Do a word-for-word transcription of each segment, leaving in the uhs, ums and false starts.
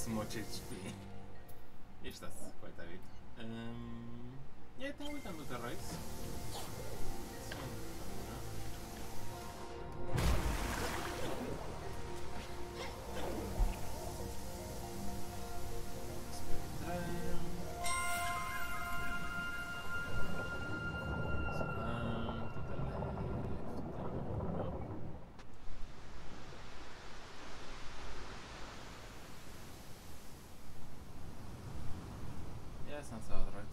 this much H P. Yes, that's quite a bit. Um, yeah, I think we can do the race. Sounds about right.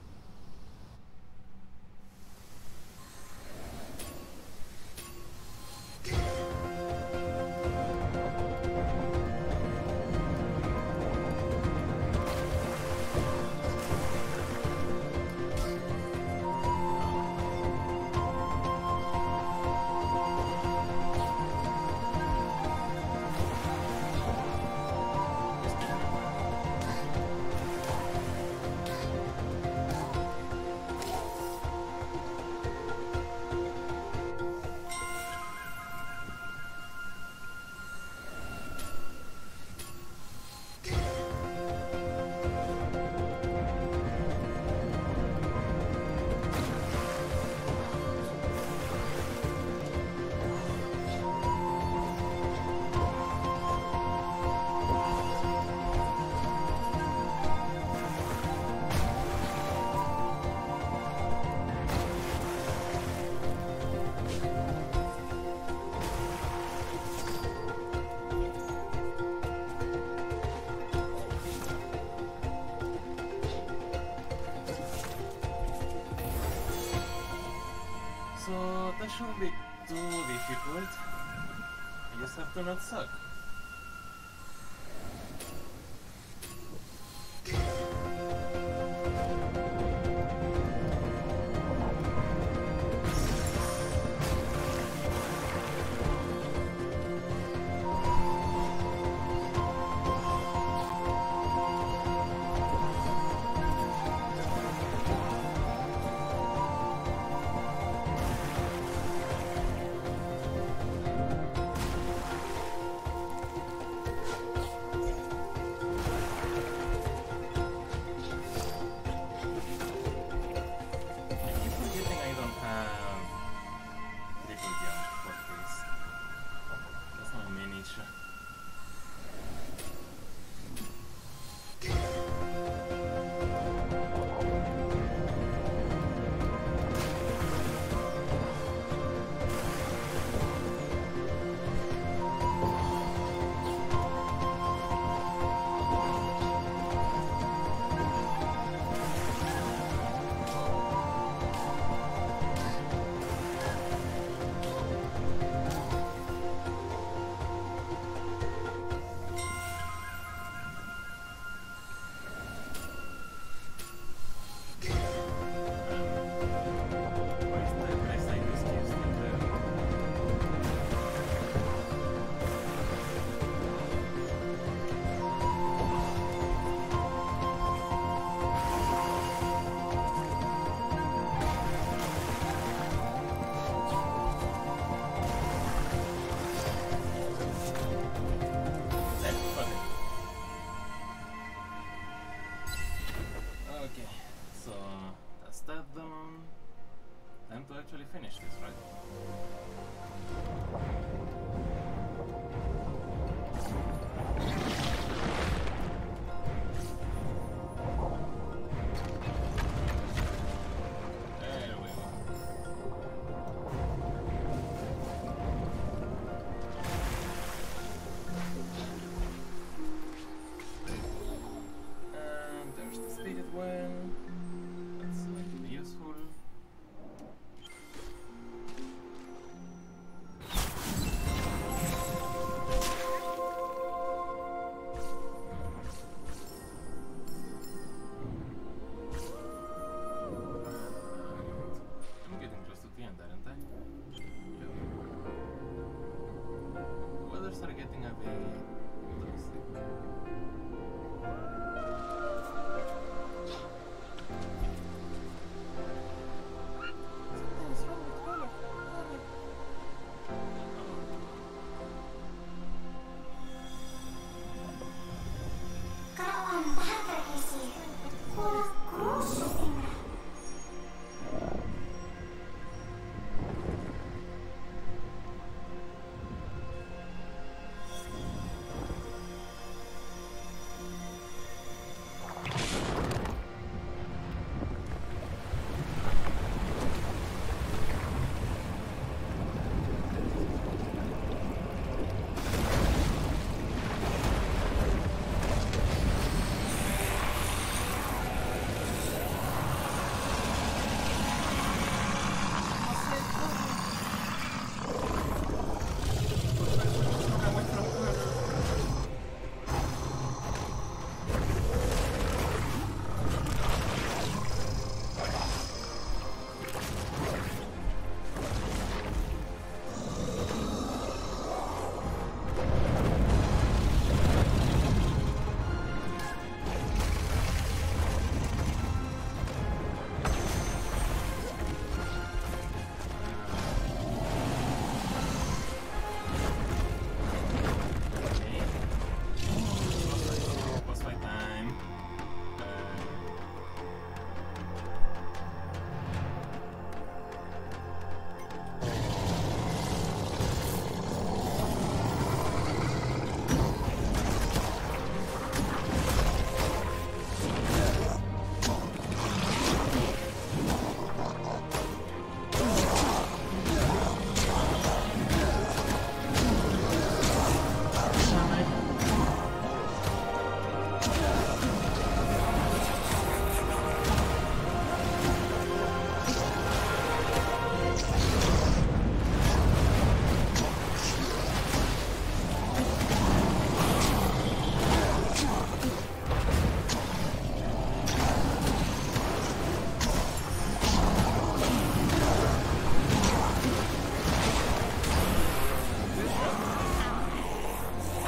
So that shouldn't be too difficult. You just have to not suck. Actually finish this, right? There we go. And there's the stated one. That's going to be useful.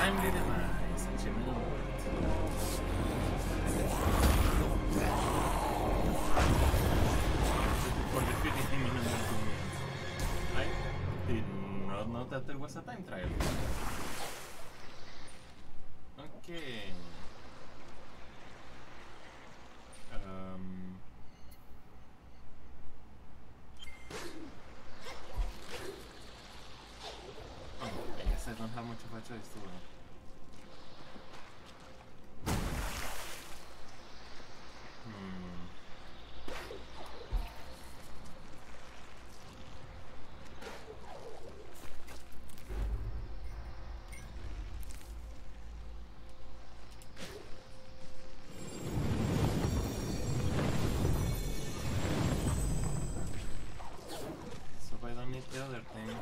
Timely demise, achievement unlocked. For defeating him in under two minutes. I did not know that there was a time trial. Okay. Um. Oh, I guess I don't have much of a choice, do I? Hmm. So I don't need the other thing.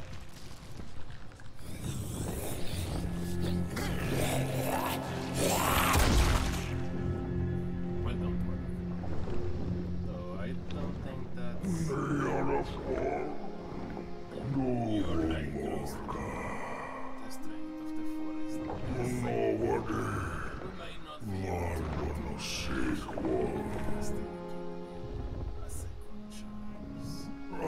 Well done, Warlock. Though I don't think that's... You're right, close to the strength of the forest. We might not be able to still give you a second chance.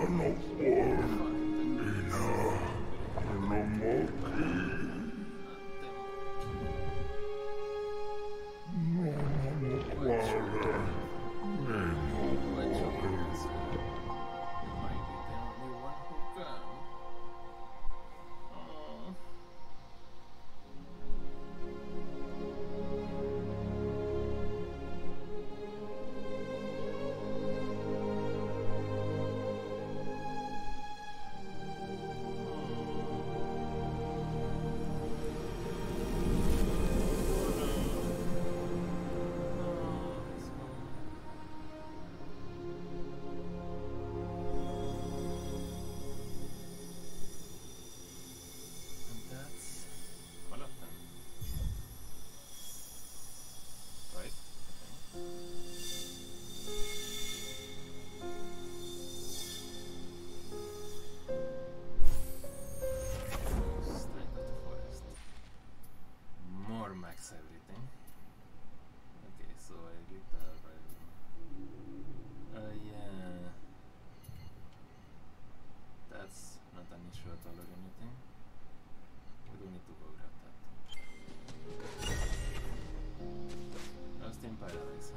Everything. Okay, so I get that right. Uh, yeah. That's not an issue at all or anything. We don't need to go grab that. Lost in Paradise.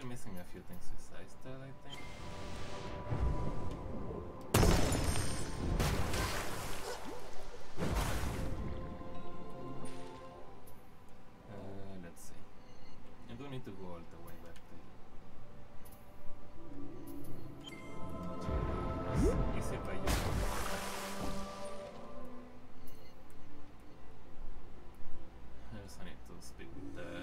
still missing a few things besides that, I think. Uh, let's see. I do need to go all the way back there. It's easy by you. There's I need to speak with the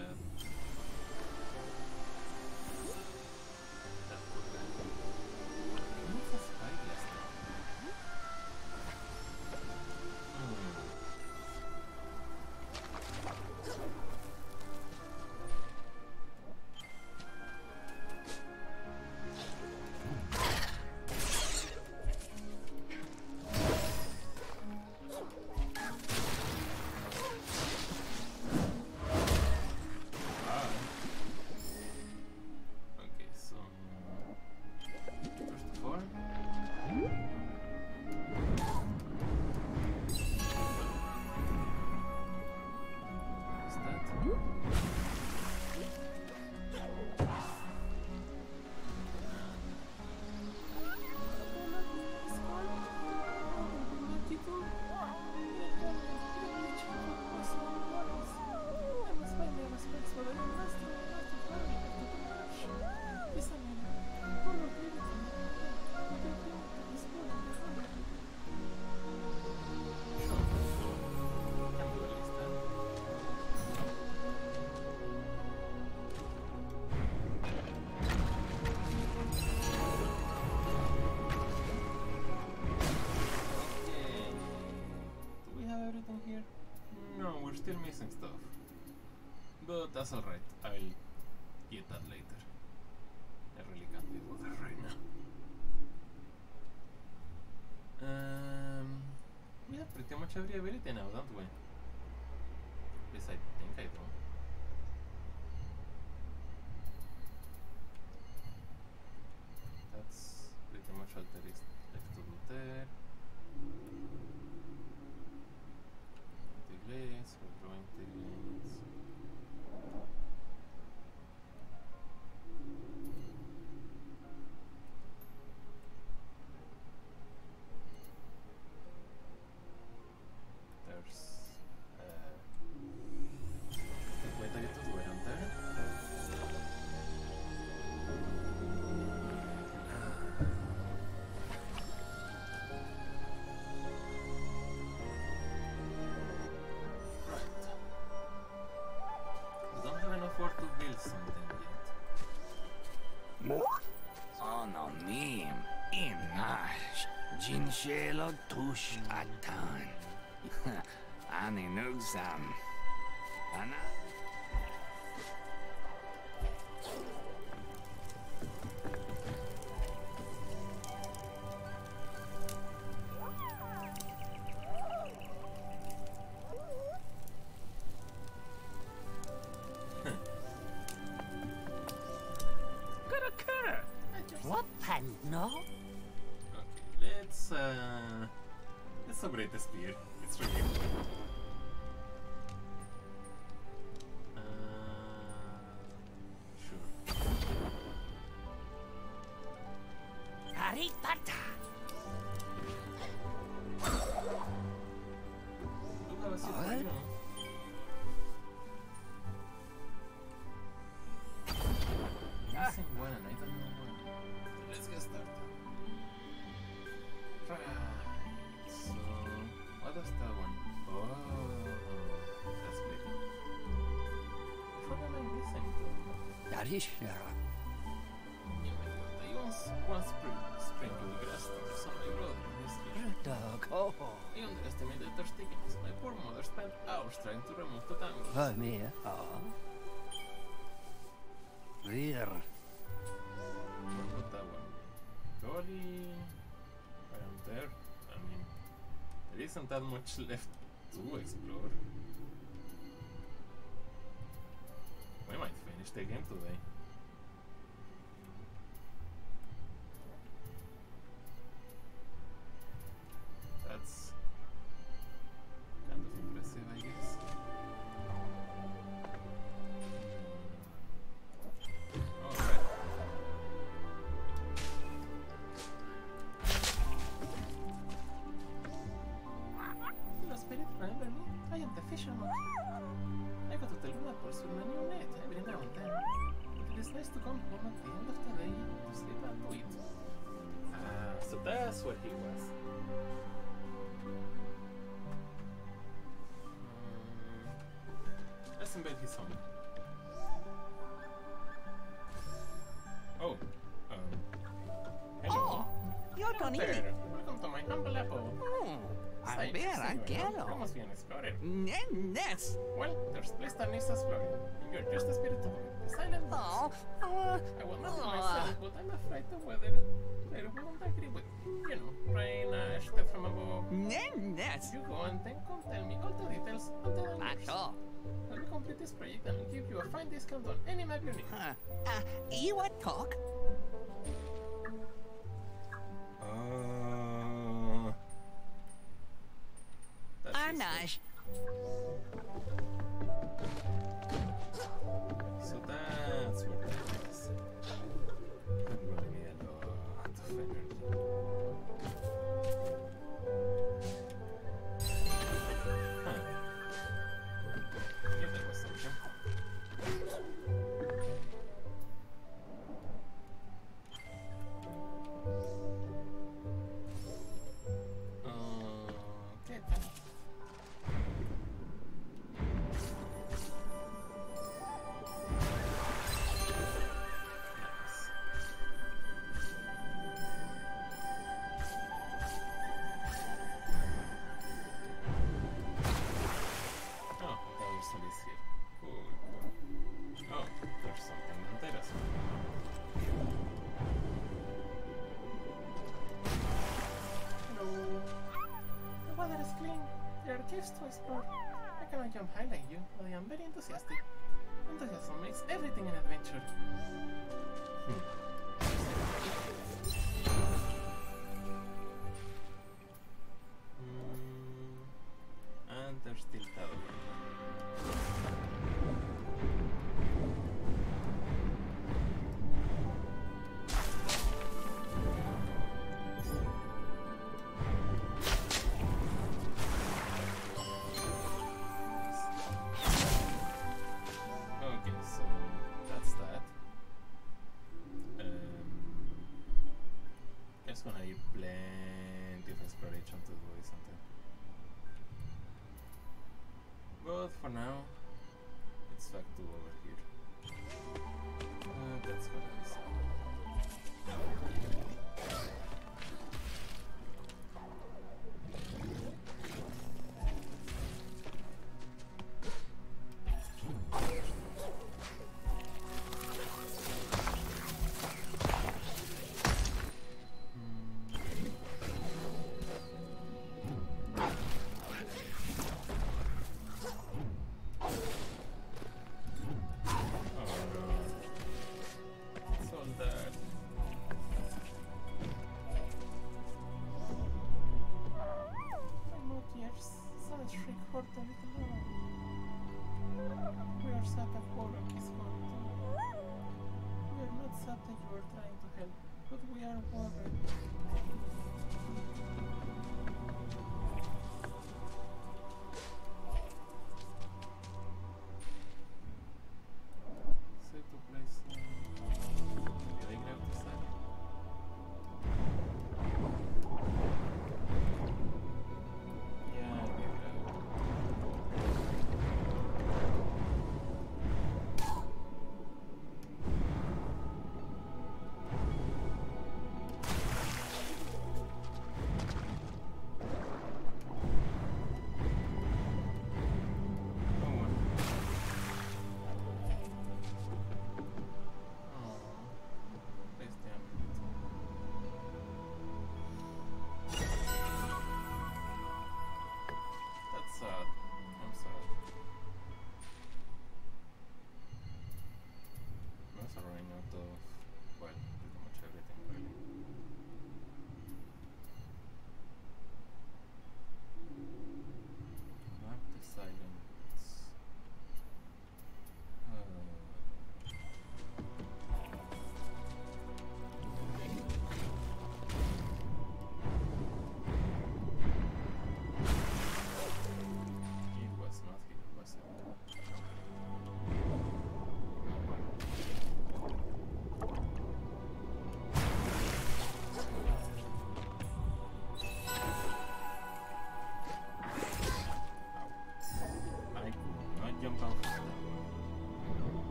that poor guy. What's a spyglass now? Hmm. Here? No, we're still missing stuff. But that's alright, I'll get that later. I really can't be bothered right now. Um, we have pretty much every ability now, don't we? At least I think I do. That's pretty much all there is left to do there. Blades, we're drawing the blades. There's uh wait, I get to do it on there. To build something yet. Anonym inash jinshelo tush atan. Ani nugsam. Ana. No? Okay, let's uh let's upgrade the spear. It's really good. Uh sure. Haripata. Do have a suit for you. Missing one and I don't know what. Let's get started. Right. So, what does that one? Oh, that's big. What am I missing though? That is Shara. Yeah, my god. I once, once spring, sprinkled grass to some my brother in his year. Dog. Oh. I underestimated their stickiness. My poor mother spent hours trying to remove the tangles. Oh, me. Oh. Rear. What would that one be? Probably around there. I mean, there isn't that much left to explore. We might finish the game today. That's kind of impressive, I guess. Alright. played his song. Oh. Um. Hello. Oh, you're Hello Tonini. there. Welcome to my humble abode. Oh, Sai, Albera, sì, ¿no? quiero. Vamos bien, explorer. Yes. Well, there's place that needs exploring. You're just a spirit of the silent woods. Oh, uh, I will not be uh, myself, but I'm afraid the weather I won't agree with. You know, rain, ash, death from above. yes. You go and then come tell me all the details until I'm yours. Mato. When we complete this project, I will give you a fine discount on any map you need. Uh, uh, you want talk? Uh, that's Arnage. So that's what that is. I'm gonna need a lot of energy. Huh. Yeah, there was something. Okay then. Oh, that was Alice here. Cool, cool. Oh, there's something interesting. Hello. The weather is clean. There are caves to explore. I cannot jump high like you, but I am very enthusiastic. Enthusiasm makes everything an adventure. Hmm. Mm, and there's still that one. Okay, so that's that. Um, there's gonna be plenty of exploration to do, isn't it? But for now, it's back to over here. Uh, that's what I said. We are sad that Warlock is gone too. We are not sad that you are trying to help, but we are worried. Save to place. Uh, did I grab this side? Yeah, I did grab it.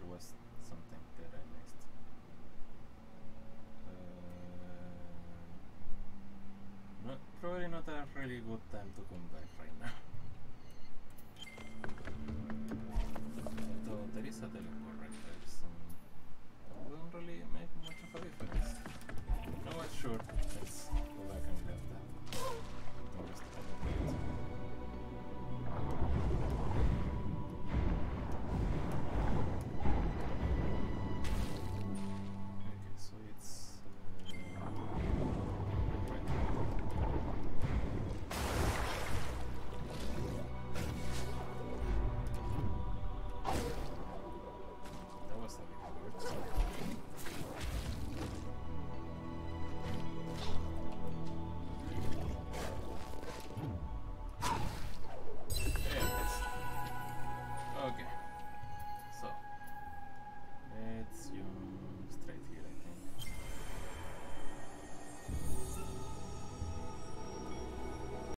was something that I missed. Uh, not, probably not a really good time to come back right now.